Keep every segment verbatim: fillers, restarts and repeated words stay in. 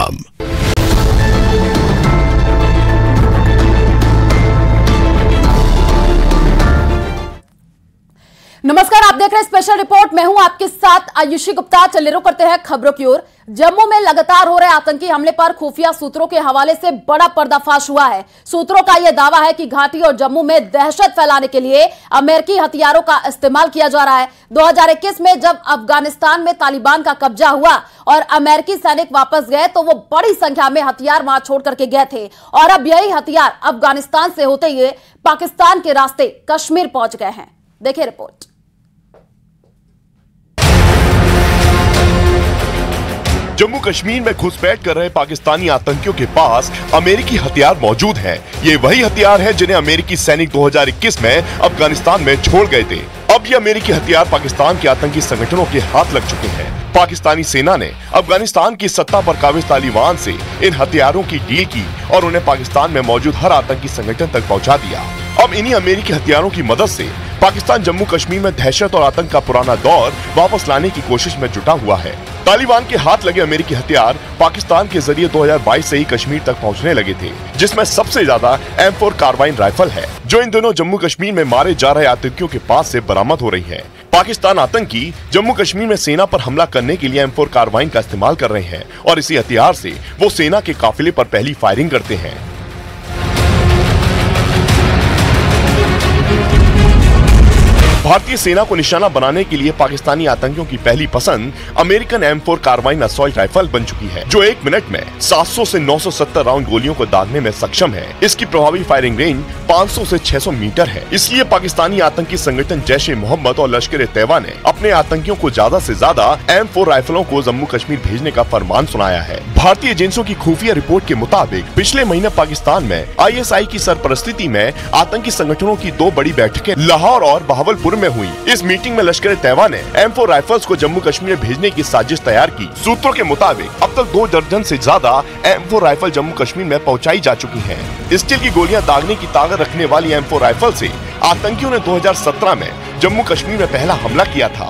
Com. नमस्कार, आप देख रहे हैं स्पेशल रिपोर्ट। मैं हूं आपके साथ आयुषी गुप्ता। चलिए रुक करते हैं खबरों की ओर। जम्मू में लगातार हो रहे आतंकी हमले पर खुफिया सूत्रों के हवाले से बड़ा पर्दाफाश हुआ है। सूत्रों का यह दावा है कि घाटी और जम्मू में दहशत फैलाने के लिए अमेरिकी हथियारों का इस्तेमाल किया जा रहा है। दो हज़ार इक्कीस में जब अफगानिस्तान में तालिबान का कब्जा हुआ और अमेरिकी सैनिक वापस गए तो वो बड़ी संख्या में हथियार वहां छोड़ करके गए थे और अब यही हथियार अफगानिस्तान से होते हुए पाकिस्तान के रास्ते कश्मीर पहुंच गए हैं। देखिए रिपोर्ट। जम्मू कश्मीर में घुसपैठ कर रहे पाकिस्तानी आतंकियों के पास अमेरिकी हथियार मौजूद हैं। ये वही हथियार है जिन्हें अमेरिकी सैनिक दो हज़ार इक्कीस में अफगानिस्तान में छोड़ गए थे। अब ये अमेरिकी हथियार पाकिस्तान के आतंकी संगठनों के हाथ लग चुके हैं। पाकिस्तानी सेना ने अफगानिस्तान की सत्ता पर काबिज तालिबान से इन हथियारों की डील की और उन्हें पाकिस्तान में मौजूद हर आतंकी संगठन तक पहुँचा दिया। अब इन्हीं अमेरिकी हथियारों की मदद से पाकिस्तान जम्मू कश्मीर में दहशत और आतंक का पुराना दौर वापस लाने की कोशिश में जुटा हुआ है। तालिबान के हाथ लगे अमेरिकी हथियार पाकिस्तान के जरिए दो हज़ार बाईस से ही कश्मीर तक पहुंचने लगे थे, जिसमें सबसे ज्यादा एम फोर कार्बाइन राइफल है, जो इन दिनों जम्मू कश्मीर में मारे जा रहे आतंकियों के पास से बरामद हो रही है। पाकिस्तान आतंकी जम्मू कश्मीर में सेना पर हमला करने के लिए एम फोर कार्बाइन का इस्तेमाल कर रहे हैं और इसी हथियार से वो सेना के काफिले पर पहली फायरिंग करते हैं। भारतीय सेना को निशाना बनाने के लिए पाकिस्तानी आतंकियों की पहली पसंद American M four carbine assault rifle बन चुकी है, जो एक मिनट में सात सौ से नौ सौ सत्तर राउंड गोलियों को दागने में सक्षम है। इसकी प्रभावी फायरिंग रेंज पाँच सौ से छह सौ मीटर है। इसलिए पाकिस्तानी आतंकी संगठन जैश ए मोहम्मद और लश्कर तैयबा ने अपने आतंकियों को ज्यादा से ज्यादा एम फोर राइफलों को जम्मू कश्मीर भेजने का फरमान सुनाया है। भारतीय एजेंसियों की खुफिया रिपोर्ट के मुताबिक पिछले महीने पाकिस्तान में आई एस आई की सरपरस्ती में आतंकी संगठनों की दो बड़ी बैठकें लाहौर और बहावलपुर में हुई। इस मीटिंग में लश्कर तैयबा ने एम फोर राइफल्स को जम्मू कश्मीर भेजने की साजिश तैयार की। सूत्रों के मुताबिक अब तक दो दर्जन से ज्यादा M four rifle Jammu Kashmir में पहुंचाई जा चुकी हैं। स्टील की गोलियां दागने की ताकत रखने वाली एम फोर राइफल से आतंकियों ने दो हज़ार सत्रह में जम्मू कश्मीर में पहला हमला किया था।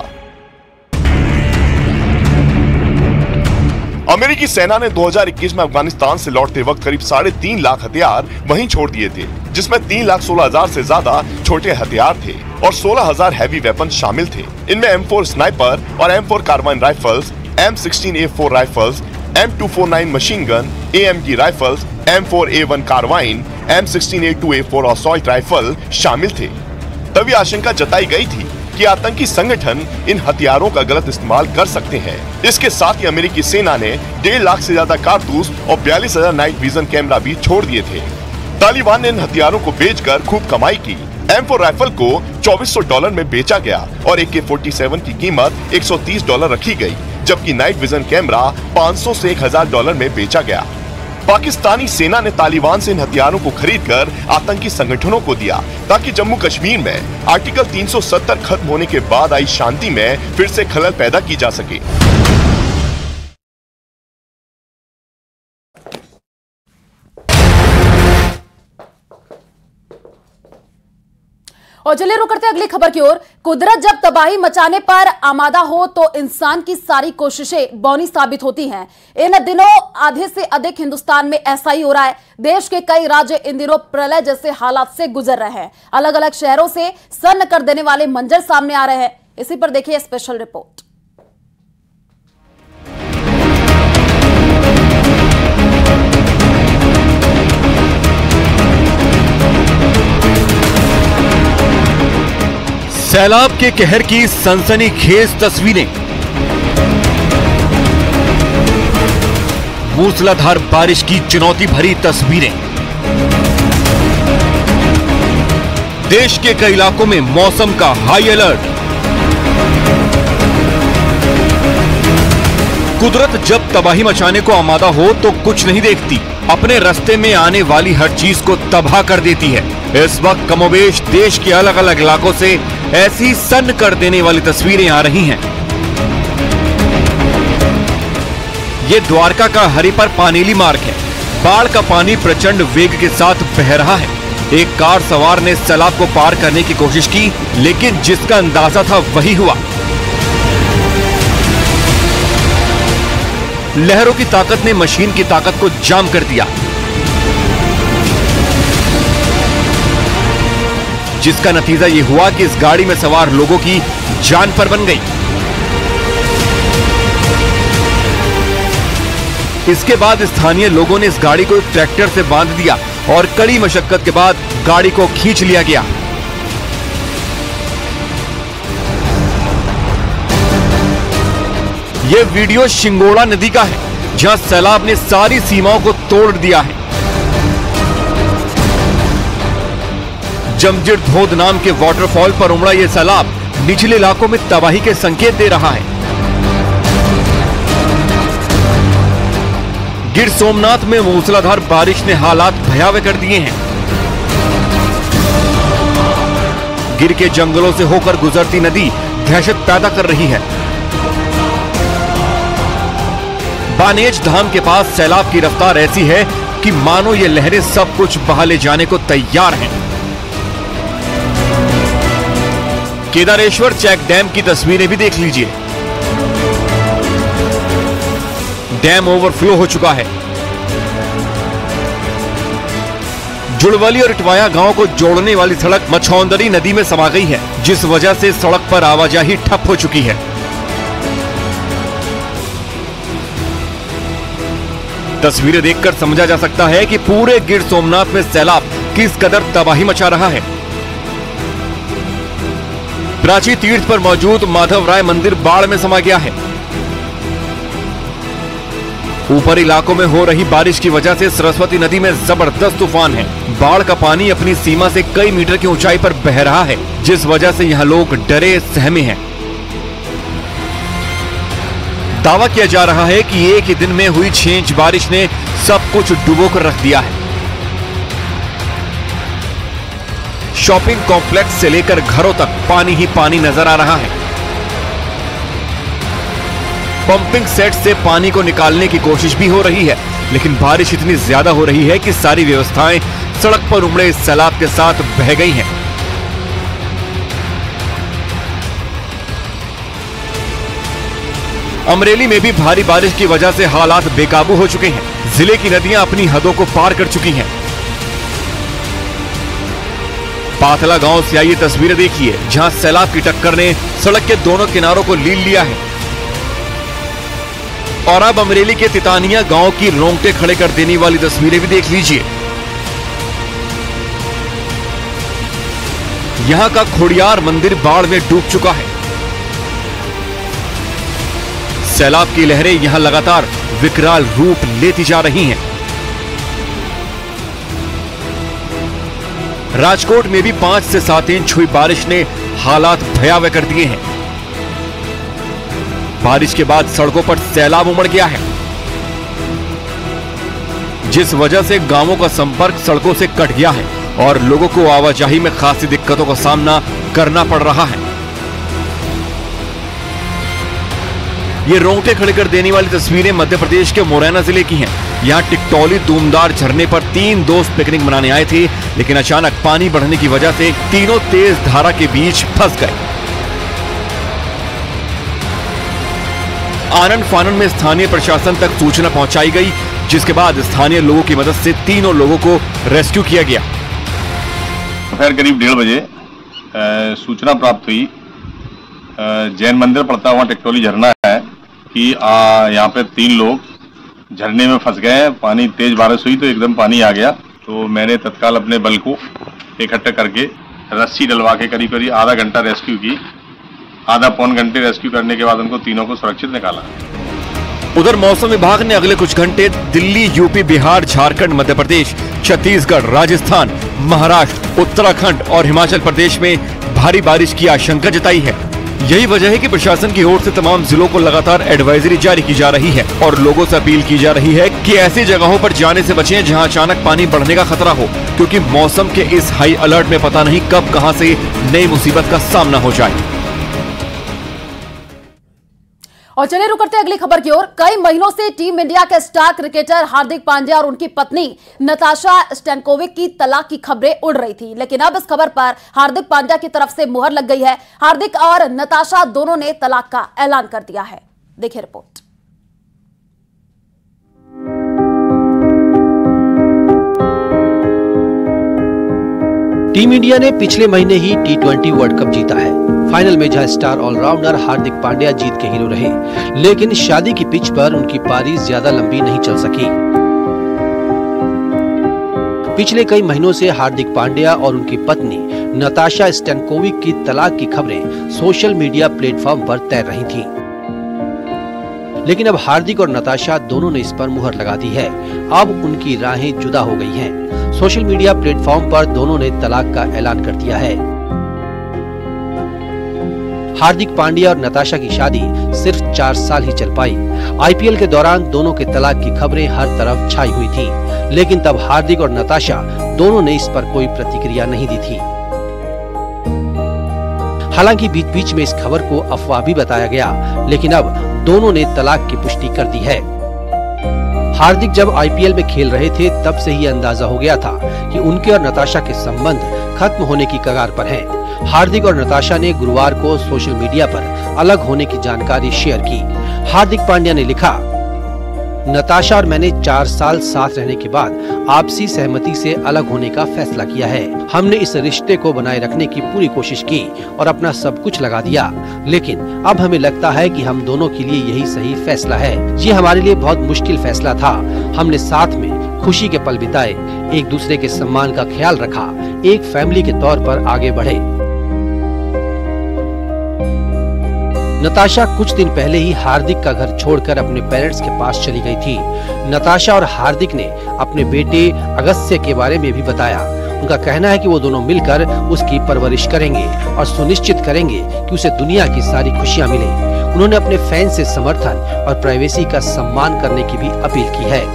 अमेरिकी सेना ने दो हज़ार इक्कीस में अफगानिस्तान से लौटते वक्त करीब साढ़े तीन लाख हथियार वहीं छोड़ दिए थे, जिसमें तीन लाख सोलह हजार से ज्यादा छोटे हथियार थे और सोलह हजार हैवी वेपन शामिल थे। इनमें एम फोर स्नाइपर और M four carbine rifles, M sixteen A four rifles, M two four nine machine gun, A M G rifles, M four A one carbine, M sixteen A two A four assault rifle शामिल थे। तभी आशंका जताई गई थी कि आतंकी संगठन इन हथियारों का गलत इस्तेमाल कर सकते हैं। इसके साथ ही अमेरिकी सेना ने डेढ़ लाख से ज्यादा कारतूस और बयालीस हजार नाइट विजन कैमरा भी छोड़ दिए थे। तालिबान ने इन हथियारों को बेचकर खूब कमाई की। एम फोर राइफल को चौबीस सौ डॉलर में बेचा गया और ए के फोर्टी सेवन की कीमत एक सौ तीस डॉलर रखी गई, जबकि नाइट विजन कैमरा पाँच सौ से एक हज़ार डॉलर में बेचा गया। पाकिस्तानी सेना ने तालिबान से इन हथियारों को खरीदकर आतंकी संगठनों को दिया, ताकि जम्मू कश्मीर में आर्टिकल तीन सौ सत्तर खत्म होने के बाद आई शांति में फिर से खलल पैदा की जा सके। और चलिए रुक करते हैं अगली खबर की ओर। कुदरत जब तबाही मचाने पर आमादा हो तो इंसान की सारी कोशिशें बौनी साबित होती हैं। इन दिनों आधे से अधिक हिंदुस्तान में ऐसा ही हो रहा है। देश के कई राज्य इन दिनों प्रलय जैसे हालात से गुजर रहे हैं। अलग अलग शहरों से सन्न कर देने वाले मंजर सामने आ रहे हैं। इसी पर देखिए स्पेशल रिपोर्ट। सैलाब के कहर की सनसनीखेज तस्वीरें, मूसलाधार बारिश की चुनौती भरी तस्वीरें, देश के कई इलाकों में मौसम का हाई अलर्ट। कुदरत जब तबाही मचाने को आमादा हो तो कुछ नहीं देखती, अपने रास्ते में आने वाली हर चीज को तबाह कर देती है। इस वक्त कमोबेश देश के अलग अलग इलाकों से ऐसी सन्न कर देने वाली तस्वीरें आ रही हैं। ये द्वारका का हरिपर पानेली मार्ग है। बाढ़ का पानी प्रचंड वेग के साथ बह रहा है। एक कार सवार ने सैलाब को पार करने की कोशिश की, लेकिन जिसका अंदाजा था वही हुआ। लहरों की ताकत ने मशीन की ताकत को जाम कर दिया, जिसका नतीजा ये हुआ कि इस गाड़ी में सवार लोगों की जान पर बन गई। इसके बाद स्थानीय लोगों ने इस गाड़ी को एक ट्रैक्टर से बांध दिया और कड़ी मशक्कत के बाद गाड़ी को खींच लिया गया। यह वीडियो शिंगोड़ा नदी का है, जहां सैलाब ने सारी सीमाओं को तोड़ दिया है। जमजिर धोध नाम के वाटरफॉल पर उमड़ा यह सैलाब निचले इलाकों में तबाही के संकेत दे रहा है। गिर सोमनाथ में मूसलाधार बारिश ने हालात भयावह कर दिए हैं। गिर के जंगलों से होकर गुजरती नदी दहशत पैदा कर रही है। बानेज धाम के पास सैलाब की रफ्तार ऐसी है कि मानो ये लहरें सब कुछ बहा ले जाने को तैयार हैं। केदारेश्वर चेक डैम की तस्वीरें भी देख लीजिए। डैम ओवरफ्लो हो चुका है। जुड़वली और इटवाया गांव को जोड़ने वाली सड़क मछौंदरी नदी में समा गई है, जिस वजह से सड़क पर आवाजाही ठप हो चुकी है। तस्वीरें देखकर समझा जा सकता है कि पूरे गिर सोमनाथ में सैलाब किस कदर तबाही मचा रहा है। प्राची तीर्थ पर मौजूद माधव राय मंदिर बाढ़ में समा गया है। ऊपरी इलाकों में हो रही बारिश की वजह से सरस्वती नदी में जबरदस्त तूफान है। बाढ़ का पानी अपनी सीमा से कई मीटर की ऊंचाई पर बह रहा है, जिस वजह से यहां लोग डरे सहमे हैं। दावा किया जा रहा है कि एक ही दिन में हुई छह इंच बारिश ने सब कुछ डुबो कर रख दिया है। शॉपिंग कॉम्प्लेक्स से लेकर घरों तक पानी ही पानी नजर आ रहा है। पंपिंग सेट से पानी को निकालने की कोशिश भी हो रही है, लेकिन बारिश इतनी ज्यादा हो रही है कि सारी व्यवस्थाएं सड़क पर उमड़े इस सैलाब के साथ बह गई हैं। अमरेली में भी भारी बारिश की वजह से हालात बेकाबू हो चुके हैं। जिले की नदियां अपनी हदों को पार कर चुकी हैं। पाथला गांव से आई ये तस्वीरें देखिए, जहां सैलाब की टक्कर ने सड़क के दोनों किनारों को लील लिया है। और अब अमरेली के तितानिया गांव की रोंगटे खड़े कर देने वाली तस्वीरें भी देख लीजिए। यहां का खोड़ियार मंदिर बाढ़ में डूब चुका है। सैलाब की लहरें यहां लगातार विकराल रूप लेती जा रही हैं। राजकोट में भी पांच से सात इंच हुई बारिश ने हालात भयावह कर दिए हैं। बारिश के बाद सड़कों पर सैलाब उमड़ गया है, जिस वजह से गांवों का संपर्क सड़कों से कट गया है और लोगों को आवाजाही में खासी दिक्कतों का सामना करना पड़ रहा है। ये रोंगटे खड़े कर देने वाली तस्वीरें मध्य प्रदेश के मुरैना जिले की हैं। यहाँ टिकटौली दूमदार झरने पर तीन दोस्त पिकनिक मनाने आए थे, लेकिन अचानक पानी बढ़ने की वजह से तीनों तेज धारा के बीच फंस गए। आनन फानन में स्थानीय प्रशासन तक सूचना पहुंचाई गई, जिसके बाद स्थानीय लोगों की मदद से तीनों लोगों को रेस्क्यू किया गया। दोपहर करीब डेढ़ बजे सूचना प्राप्त हुई, जैन मंदिर पड़ता हुआ टिकटौली झरना है कि यहाँ पे तीन लोग झरने में फंस गए हैं। पानी तेज बारिश हुई तो एकदम पानी आ गया, तो मैंने तत्काल अपने बल को इकट्ठा करके रस्सी डलवा के करीब करीब आधा घंटा रेस्क्यू की। आधा पौन घंटे रेस्क्यू करने के बाद उनको तीनों को सुरक्षित निकाला। उधर मौसम विभाग ने अगले कुछ घंटे दिल्ली, यूपी, बिहार, झारखंड, मध्य प्रदेश, छत्तीसगढ़, राजस्थान, महाराष्ट्र, उत्तराखंड और हिमाचल प्रदेश में भारी बारिश की आशंका जताई है। यही वजह है कि प्रशासन की ओर से तमाम जिलों को लगातार एडवाइजरी जारी की जा रही है और लोगों से अपील की जा रही है कि ऐसी जगहों पर जाने से बचें जहां अचानक पानी बढ़ने का खतरा हो, क्योंकि मौसम के इस हाई अलर्ट में पता नहीं कब कहां से नई मुसीबत का सामना हो जाए। और चलिए रुक करते हैं अगली खबर की ओर। कई महीनों से टीम इंडिया के स्टार क्रिकेटर हार्दिक पांड्या और उनकी पत्नी नताशा स्टैनकोविक की तलाक की खबरें उड़ रही थी, लेकिन अब इस खबर पर हार्दिक पांड्या की तरफ से मुहर लग गई है। हार्दिक और नताशा दोनों ने तलाक का ऐलान कर दिया है। देखिए रिपोर्ट। टीम इंडिया ने पिछले महीने ही टी ट्वेंटी वर्ल्ड कप जीता है। फाइनल में जहां स्टार ऑलराउंडर हार्दिक पांड्या जीत के हीरो रहे, लेकिन शादी की पिच पर उनकी पारी ज्यादा लंबी नहीं चल सकी। पिछले कई महीनों से हार्दिक पांड्या और उनकी पत्नी नताशा स्टैनकोविक की तलाक की खबरें सोशल मीडिया प्लेटफॉर्म पर तैर रही थीं। लेकिन अब हार्दिक और नताशा दोनों ने इस पर मुहर लगा दी है। अब उनकी राहें जुदा हो गई हैं। सोशल मीडिया प्लेटफॉर्म पर दोनों ने तलाक का ऐलान कर दिया है। हार्दिक पांड्या और नताशा की शादी सिर्फ चार साल ही चल पाई। आईपीएल के दौरान दोनों के तलाक की खबरें हर तरफ छाई हुई थी, लेकिन तब हार्दिक और नताशा दोनों ने इस पर कोई प्रतिक्रिया नहीं दी थी। हालांकि बीच बीच में इस खबर को अफवाह भी बताया गया, लेकिन अब दोनों ने तलाक की पुष्टि कर दी है। हार्दिक जब आईपीएल में खेल रहे थे तब से ही अंदाजा हो गया था कि उनके और नताशा के संबंध खत्म होने की कगार पर हैं। हार्दिक और नताशा ने गुरुवार को सोशल मीडिया पर अलग होने की जानकारी शेयर की। हार्दिक पांड्या ने लिखा, नताशा और मैंने चार साल साथ रहने के बाद आपसी सहमति से अलग होने का फैसला किया है। हमने इस रिश्ते को बनाए रखने की पूरी कोशिश की और अपना सब कुछ लगा दिया, लेकिन अब हमें लगता है कि हम दोनों के लिए यही सही फैसला है। ये हमारे लिए बहुत मुश्किल फैसला था। हमने साथ में खुशी के पल बिताए, एक दूसरे के सम्मान का ख्याल रखा, एक फैमिली के तौर पर आगे बढ़े। नताशा कुछ दिन पहले ही हार्दिक का घर छोड़कर अपने पेरेंट्स के पास चली गई थी। नताशा और हार्दिक ने अपने बेटे अगस्त्य के बारे में भी बताया। उनका कहना है कि वो दोनों मिलकर उसकी परवरिश करेंगे और सुनिश्चित करेंगे कि उसे दुनिया की सारी खुशियां मिले। उन्होंने अपने फैंस से समर्थन और प्राइवेसी का सम्मान करने की भी अपील की है।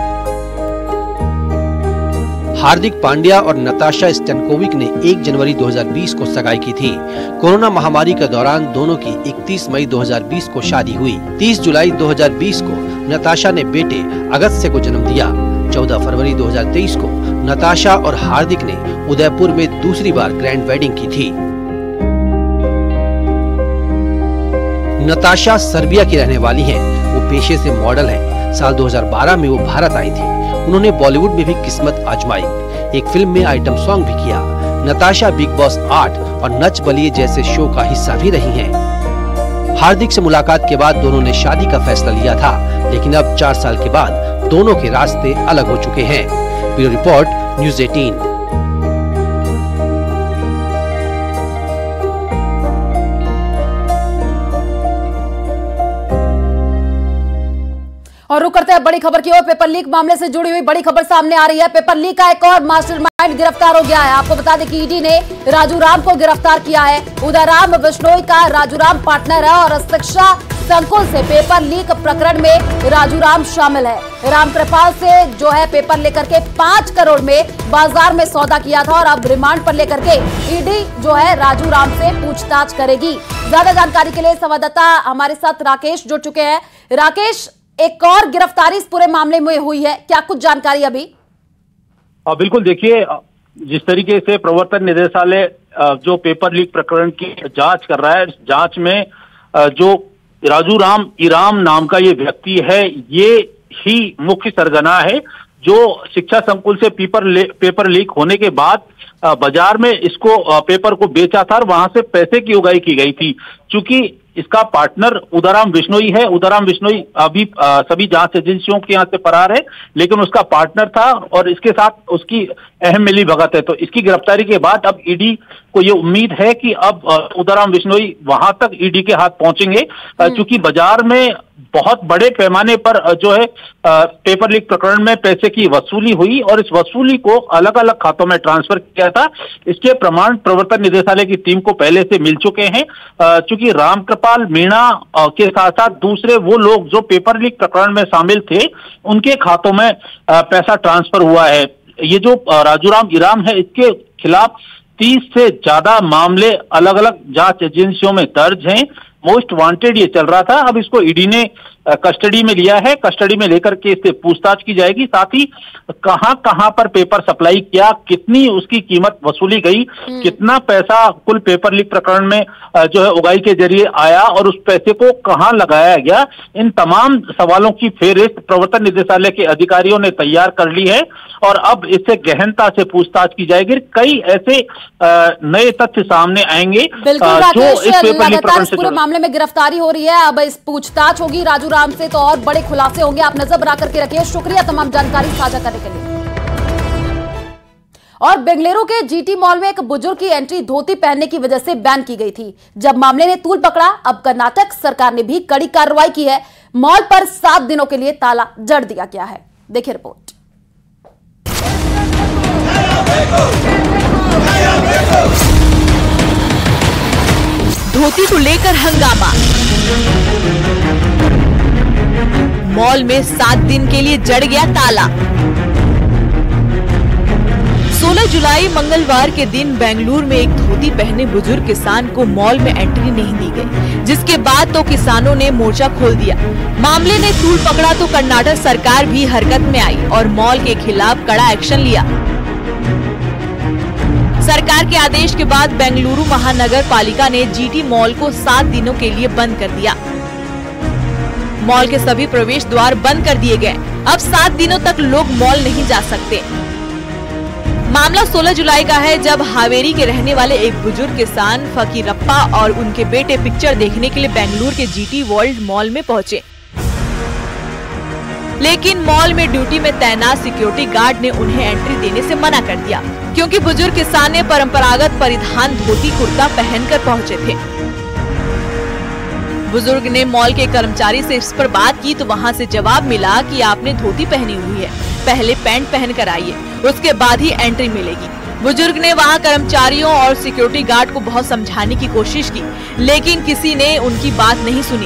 हार्दिक पांड्या और नताशा स्टैनकोविक ने एक जनवरी दो हज़ार बीस को सगाई की थी। कोरोना महामारी के दौरान दोनों की इकतीस मई दो हज़ार बीस को शादी हुई। तीस जुलाई दो हज़ार बीस को नताशा ने बेटे अगस्त्य को जन्म दिया। चौदह फरवरी दो हज़ार तेईस को नताशा और हार्दिक ने उदयपुर में दूसरी बार ग्रैंड वेडिंग की थी। नताशा सर्बिया की रहने वाली हैं। वो पेशे से मॉडल हैं। साल दो हज़ार बारह में वो भारत आई थी। उन्होंने बॉलीवुड में भी किस्मत आजमाई, एक फिल्म में आइटम सॉन्ग भी किया। नताशा बिग बॉस आठ और नच बलिए जैसे शो का हिस्सा भी रही हैं। हार्दिक से मुलाकात के बाद दोनों ने शादी का फैसला लिया था, लेकिन अब चार साल के बाद दोनों के रास्ते अलग हो चुके हैं। ब्यूरो रिपोर्ट, न्यूज़ अठारह। और रुक करते हैं बड़ी खबर की ओर। पेपर लीक मामले से जुड़ी हुई बड़ी खबर सामने आ रही है। पेपर लीक का एक और मास्टरमाइंड गिरफ्तार हो गया है। आपको बता दें कि ईडी ने राजू राम को गिरफ्तार किया है। उदयराम बिश्नोई का राजू राम पार्टनर है और शिक्षा संकुल से पेपर लीक प्रकरण में राजू राम शामिल है। रामकृपाल से जो है पेपर लेकर के पांच करोड़ में बाजार में सौदा किया था और अब रिमांड पर लेकर के ईडी जो है राजू राम से पूछताछ करेगी। ज्यादा जानकारी के लिए संवाददाता हमारे साथ राकेश जुड़ चुके हैं। राकेश, एक और गिरफ्तारी इस पूरे मामले में हुई है, क्या कुछ जानकारी अभी? आ, बिल्कुल, देखिए जिस तरीके से प्रवर्तन निदेशालय जो पेपर लीक प्रकरण की जांच कर रहा है, जांच में जो राजू राम ईराम नाम का ये व्यक्ति है, ये ही मुख्य सरगना है जो शिक्षा संकुल से पेपर ले, पेपर लीक होने के बाद बाजार में इसको पेपर को बेचा था और वहां से पैसे की उगाही की गई थी। चूंकि इसका पार्टनर उदयराम बिश्नोई है, उदयराम बिश्नोई अभी आ, सभी जांच एजेंसियों के यहाँ से फरार है, लेकिन उसका पार्टनर था और इसके साथ उसकी अहम मिली भगत है। तो इसकी गिरफ्तारी के बाद अब ईडी को ये उम्मीद है कि अब उदयराम बिश्नोई वहां तक ईडी के हाथ पहुंचेंगे, क्योंकि बाजार में बहुत बड़े पैमाने पर जो है पेपर लीक प्रकरण में पैसे की वसूली हुई और इस वसूली को अलग अलग खातों में ट्रांसफर किया था। इसके प्रमाण प्रवर्तन निदेशालय की टीम को पहले से मिल चुके हैं। चूंकि रामकृपाल मीणा के साथ साथ दूसरे वो लोग जो पेपर लीक प्रकरण में शामिल थे, उनके खातों में पैसा ट्रांसफर हुआ है। ये जो राजू राम ईराम है, इसके खिलाफ तीस से ज्यादा मामले अलग अलग जांच एजेंसियों में दर्ज हैं। मोस्ट वांटेड ये चल रहा था। अब इसको ईडी ने कस्टडी में लिया है। कस्टडी में लेकर के इससे पूछताछ की जाएगी, साथ ही कहां कहां पर पेपर सप्लाई किया, कितनी उसकी कीमत वसूली गई, कितना पैसा कुल पेपर लीक प्रकरण में जो है उगाई के जरिए आया और उस पैसे को कहां लगाया गया, इन तमाम सवालों की फेहरिस्त प्रवर्तन निदेशालय के अधिकारियों ने तैयार कर ली है और अब इससे गहनता से पूछताछ की जाएगी। कई ऐसे नए तथ्य सामने आएंगे जो इस पेपर लीक प्रकरण से पूरे मामले में गिरफ्तारी हो रही है। अब इस पूछताछ होगी राजू राम से तो और बड़े खुलासे होंगे। आप नजर बना करके रखिए। शुक्रिया तमाम जानकारी साझा करने के लिए। और बेंगलुरु के जीटी मॉल में एक बुजुर्ग की एंट्री धोती पहनने की वजह से बैन की गई थी। जब मामले ने तूल पकड़ा, अब कर्नाटक सरकार ने भी कड़ी कार्रवाई की है। मॉल पर सात दिनों के लिए ताला जड़ दिया गया है। देखिए रिपोर्ट। धोती को लेकर हंगामा, मॉल में सात दिन के लिए जड़ गया ताला। सोलह जुलाई मंगलवार के दिन बेंगलुरु में एक धोती पहने बुजुर्ग किसान को मॉल में एंट्री नहीं दी गई, जिसके बाद तो किसानों ने मोर्चा खोल दिया। मामले ने तूल पकड़ा तो कर्नाटक सरकार भी हरकत में आई और मॉल के खिलाफ कड़ा एक्शन लिया। सरकार के आदेश के बाद बेंगलुरु महानगर पालिका ने जीटी मॉल को सात दिनों के लिए बंद कर दिया। मॉल के सभी प्रवेश द्वार बंद कर दिए गए। अब सात दिनों तक लोग मॉल नहीं जा सकते। मामला सोलह जुलाई का है, जब हावेरी के रहने वाले एक बुजुर्ग किसान फकीरप्पा और उनके बेटे पिक्चर देखने के लिए बेंगलुरु के जीटी वर्ल्ड मॉल में पहुंचे। लेकिन मॉल में ड्यूटी में तैनात सिक्योरिटी गार्ड ने उन्हें एंट्री देने से मना कर दिया, क्योंकि बुजुर्ग किसान ने परंपरागत परिधान धोती कुर्ता पहनकर पहुंचे थे। बुजुर्ग ने मॉल के कर्मचारी से इस पर बात की तो वहां से जवाब मिला कि आपने धोती पहनी हुई है, पहले पैंट पहन कर आइए, उसके बाद ही एंट्री मिलेगी। बुजुर्ग ने वहां कर्मचारियों और सिक्योरिटी गार्ड को बहुत समझाने की कोशिश की, लेकिन किसी ने उनकी बात नहीं सुनी।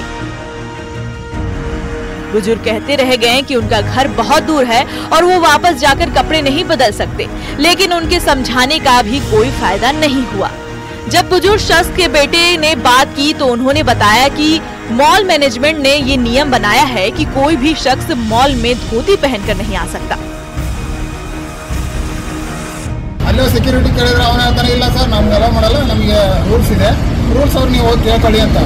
बुजुर्ग कहते रह गए कि उनका घर बहुत दूर है और वो वापस जाकर कपड़े नहीं बदल सकते, लेकिन उनके समझाने का भी कोई फायदा नहीं हुआ। जब बुजुर्ग शख्स के बेटे ने बात की तो उन्होंने बताया कि मॉल मैनेजमेंट ने ये नियम बनाया है कि कोई भी शख्स मॉल में धोती पहनकर नहीं आ सकता। अल्ले सिक्योरिटी केಳಿದ್ರೆ ಅವನ ಹೇಳ್ತಾನೆ ಇಲ್ಲ ಸರ್ ನಮಗೆಲ್ಲ ಮಾಡಲ್ಲ ನಮಗೆ ರೂಲ್ಸ್ ಇದೆ ರೂಲ್ಸ್ ಅವ್ರು ನೀವು ಹೋಗಿ ಕೇಳ್ಕೊಳ್ಳಿ ಅಂತ।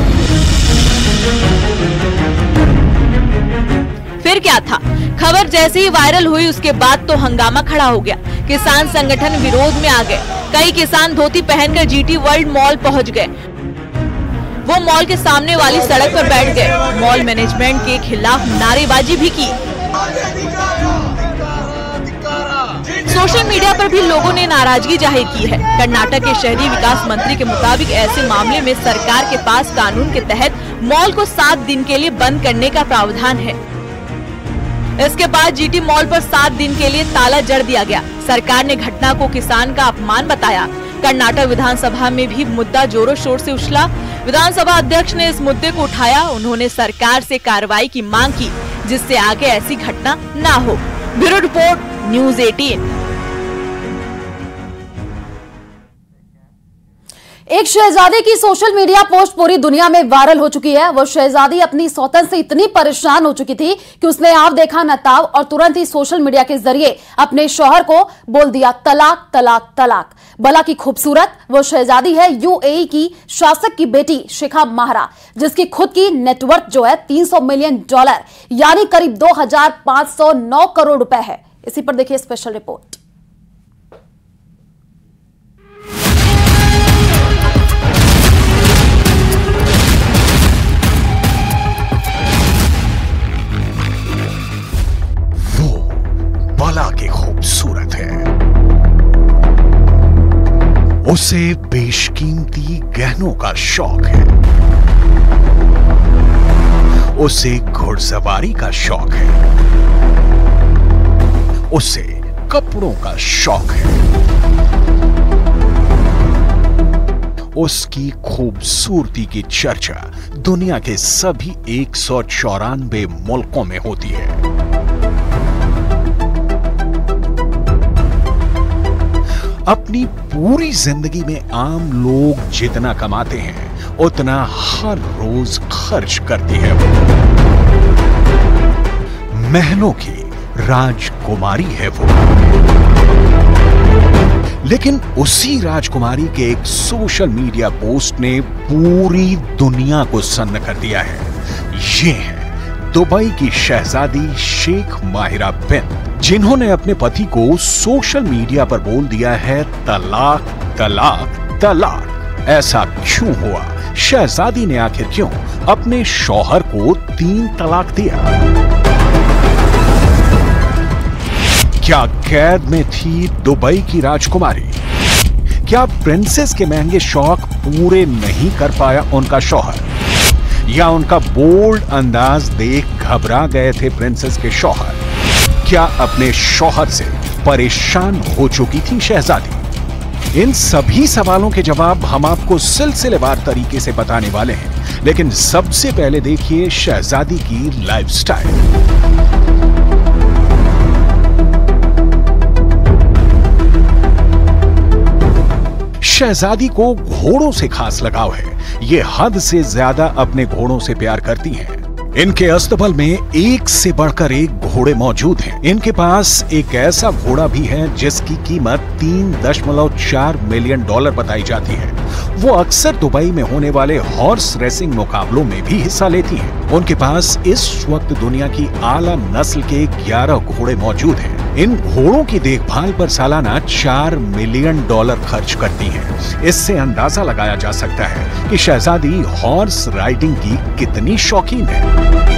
फिर क्या था, खबर जैसे ही वायरल हुई उसके बाद तो हंगामा खड़ा हो गया। किसान संगठन विरोध में आ गए। कई किसान धोती पहनकर जीटी वर्ल्ड मॉल पहुंच गए। वो मॉल के सामने वाली सड़क पर बैठ गए। मॉल मैनेजमेंट के खिलाफ नारेबाजी भी की। सोशल मीडिया पर भी लोगों ने नाराजगी जाहिर की है। कर्नाटक के शहरी विकास मंत्री के मुताबिक ऐसे मामले में सरकार के पास कानून के तहत मॉल को सात दिन के लिए बंद करने का प्रावधान है। इसके बाद जीटी मॉल पर सात दिन के लिए ताला जड़ दिया गया। सरकार ने घटना को किसान का अपमान बताया। कर्नाटक विधानसभा में भी मुद्दा जोरों शोर से उछला। विधानसभा अध्यक्ष ने इस मुद्दे को उठाया। उन्होंने सरकार से कार्रवाई की मांग की, जिससे आगे ऐसी घटना ना हो। ब्यूरो रिपोर्ट, न्यूज़ अठारह। एक शहजादी की सोशल मीडिया पोस्ट पूरी दुनिया में वायरल हो चुकी है। वो शहजादी अपनी सौतन से इतनी परेशान हो चुकी थी कि उसने आप देखा न ताव और तुरंत ही सोशल मीडिया के जरिए अपने शौहर को बोल दिया तलाक तलाक तलाक। भला की खूबसूरत वो शहजादी है यूएई की शासक की बेटी शिखा महरा, जिसकी खुद की नेटवर्थ जो है तीन सौ मिलियन डॉलर यानी करीब दो हजार पांच सौ नौ करोड़ रुपए है। इसी पर देखिए स्पेशल रिपोर्ट। बाला के खूबसूरत है, उसे बेशकीमती गहनों का शौक है, उसे घुड़सवारी का शौक है, उसे कपड़ों का शौक है, उसकी खूबसूरती की चर्चा दुनिया के सभी एक सौ चौरानवे मुल्कों में होती है। अपनी पूरी जिंदगी में आम लोग जितना कमाते हैं उतना हर रोज खर्च करती है वो। महलों की राजकुमारी है वो। लेकिन उसी राजकुमारी के एक सोशल मीडिया पोस्ट ने पूरी दुनिया को सन्न कर दिया है। ये है दुबई की शहजादी शेख माहिरा बिन, जिन्होंने अपने पति को सोशल मीडिया पर बोल दिया है तलाक तलाक तलाक। ऐसा क्यों हुआ? शहजादी ने आखिर क्यों अपने शौहर को तीन तलाक दिया? क्या कैद में थी दुबई की राजकुमारी? क्या प्रिंसेस के महंगे शौक पूरे नहीं कर पाया उनका शौहर? या उनका बोल्ड अंदाज देख घबरा गए थे प्रिंसेस के शौहर? क्या अपने शौहर से परेशान हो चुकी थी शहजादी? इन सभी सवालों के जवाब हम आपको सिलसिलेवार तरीके से बताने वाले हैं, लेकिन सबसे पहले देखिए शहजादी की लाइफस्टाइल। शहजादी को घोड़ों से खास लगाव है। ये हद से ज्यादा अपने घोड़ों से प्यार करती हैं। इनके अस्तबल में एक से बढ़कर एक घोड़े मौजूद हैं। इनके पास एक ऐसा घोड़ा भी है जिसकी कीमत तीन दशमलव चार मिलियन डॉलर बताई जाती है। वो अक्सर दुबई में होने वाले हॉर्स रेसिंग मुकाबलों में भी हिस्सा लेती हैं। उनके पास इस वक्त दुनिया की आला नस्ल के ग्यारह घोड़े मौजूद हैं। इन घोड़ों की देखभाल पर सालाना चार मिलियन डॉलर खर्च करती हैं। इससे अंदाजा लगाया जा सकता है कि शहजादी हॉर्स राइडिंग की कितनी शौकीन है।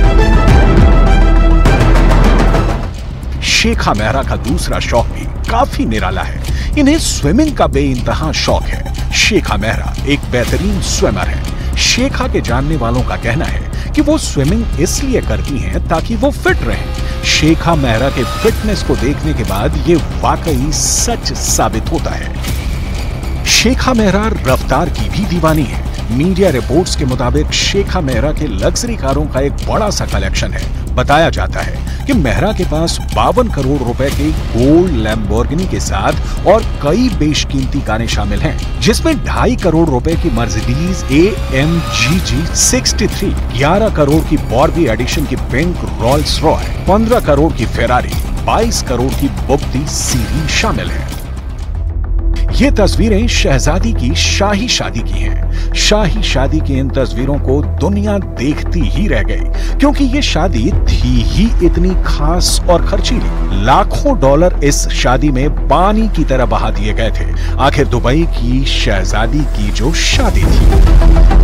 शेखा मेहरा का दूसरा शौक भी काफी निराला है। इन्हें स्विमिंग का बेइंतहा शौक है। शेखा मेहरा एक बेहतरीन स्विमर है। शेखा के जानने वालों का कहना है कि वो स्विमिंग इसलिए करती हैं ताकि वो फिट रहें। शेखा मेहरा के फिटनेस को देखने के बाद ये वाकई सच साबित होता है। शेखा मेहरा रफ्तार की भी दीवानी है। मीडिया रिपोर्ट्स के मुताबिक शेखा मेहरा के लग्जरी कारों का एक बड़ा सा कलेक्शन है। बताया जाता है कि मेहरा के पास बावन करोड़ रुपए के गोल्ड लैम्बोर्गिनी के साथ और कई बेशकीमती कारें शामिल हैं, जिसमें ढाई करोड़ रुपए की Mercedes A M ji ji sixty three, ग्यारह करोड़ की बॉर्बी एडिशन की पिंक रोल्स रॉय, पंद्रह करोड़ की फेरारी, बाईस करोड़ की बुगटी सीरीन शामिल है। ये तस्वीरें शहजादी की शाही शादी की हैं। शाही शादी की इन तस्वीरों को दुनिया देखती ही रह गई, क्योंकि ये शादी थी ही इतनी खास और खर्चीली। लाखों डॉलर इस शादी में पानी की तरह बहा दिए गए थे। आखिर दुबई की शहजादी की जो शादी थी।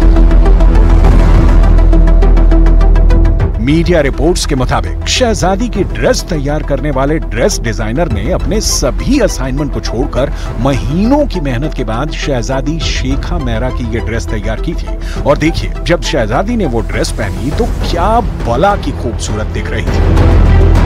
मीडिया रिपोर्ट्स के मुताबिक शहजादी की ड्रेस तैयार करने वाले ड्रेस डिजाइनर ने अपने सभी असाइनमेंट को छोड़कर महीनों की मेहनत के बाद शहजादी शेखा मेहरा की ये ड्रेस तैयार की थी। और देखिए, जब शहजादी ने वो ड्रेस पहनी तो क्या बला की खूबसूरत दिख रही थी।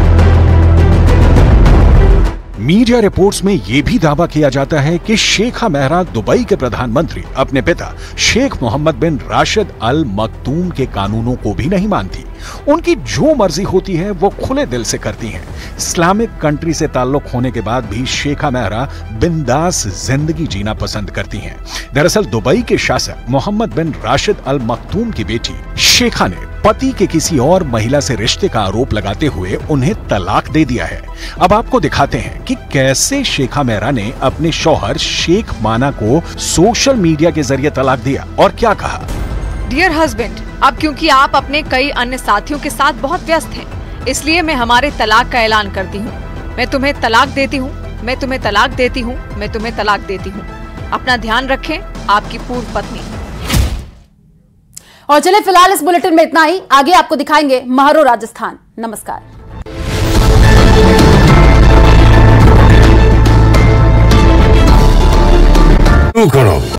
मीडिया रिपोर्ट्स में यह भी दावा किया जाता है कि शेखा मेहरा दुबई के प्रधानमंत्री अपने पिता शेख मोहम्मद बिन राशिद अल मक्तूम के कानूनों को भी नहीं मानती। उनकी जो मर्जी होती है वो खुले दिल से करती हैं। इस्लामिक कंट्री से ताल्लुक होने के बाद भी शेखा मेहरा बिंदास जिंदगी जीना पसंद करती हैं। दरअसल दुबई के शासक मोहम्मद बिन राशिद अल मक्तूम की बेटी शेखा ने पति के किसी और महिला से रिश्ते का आरोप लगाते हुए उन्हें तलाक दे दिया है। अब आपको दिखाते हैं कि कैसे शेखा मेहरा ने अपने शौहर शेख माना को सोशल मीडिया के जरिए तलाक दिया और क्या कहा। डियर हस्बैंड, अब क्योंकि आप अपने कई अन्य साथियों के साथ बहुत व्यस्त हैं, इसलिए मैं हमारे तलाक का ऐलान करती हूँ। मैं तुम्हें तलाक देती हूँ, मैं तुम्हें तलाक देती हूँ, मैं तुम्हें तलाक देती हूँ। अपना ध्यान रखें, आपकी पूर्व पत्नी। और चलिए फिलहाल इस बुलेटिन में इतना ही। आगे आपको दिखाएंगे महारो राजस्थान। नमस्कार। करो